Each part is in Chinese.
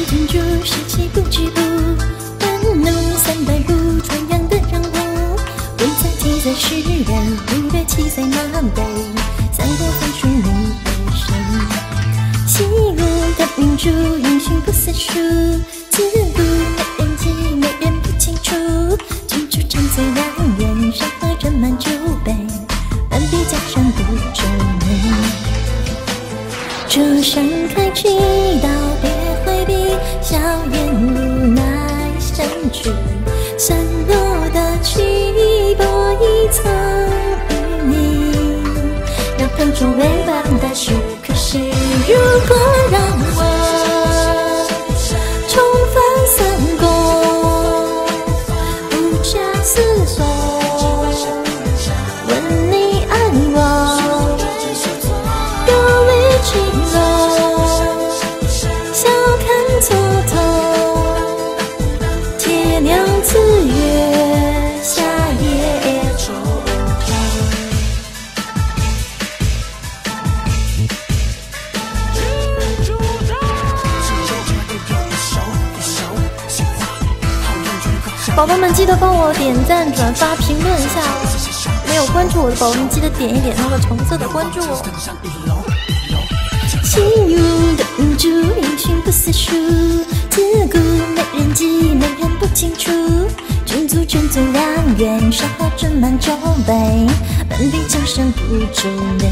天竺，士气不止步，半路300步，传扬的让步。文采记载诗人，武略记载南北，三国分出你而生。西入的明珠，英雄不死数，自古美人计，美人不清楚。君主战最两眼，山河斟满酒杯，半壁江山不皱眉。这山开几道别回避，笑颜无奈相聚。散落的气魄已曾与你，那盘中未完的事，可是如果让我重返三国，不假思索，问你爱我，有理起落，笑看蹉跎，铁娘子月下夜惆怅。宝宝们记得帮我点赞、转发、评论一下哦！没有关注我的宝宝们记得点一点那个橙色的关注哦。心如的明珠，英雄不死数，自古美人计，美人不清楚。君足争最两远，山河斟满酒杯，半壁江山不皱眉。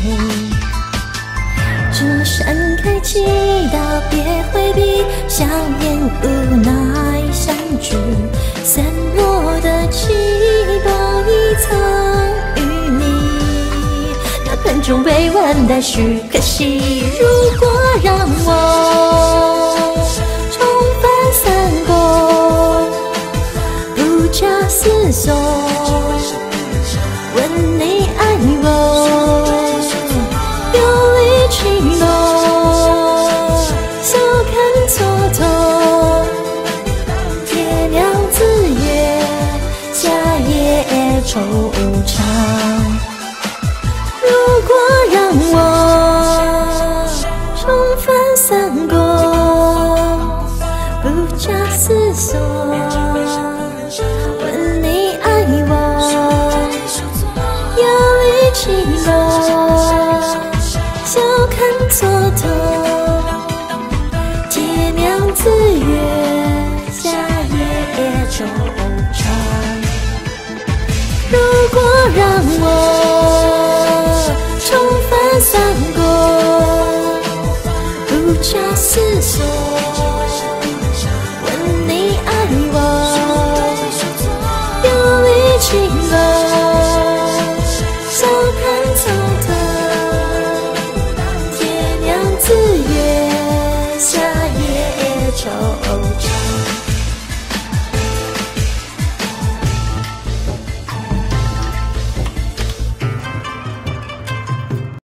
这山开几道别回避，笑颜无奈相聚。散落的气魄已曾与你，那盘中未完待续。可惜如果让我重返三国，不假思索，问你爱我，有理起落，笑看蹉跎，铁娘子月下夜惆怅。如果让我重返三国，不假思索，问你爱我，有理起落，笑看蹉跎，铁娘子月下夜惆怅。如果让我重返三国，不假思索。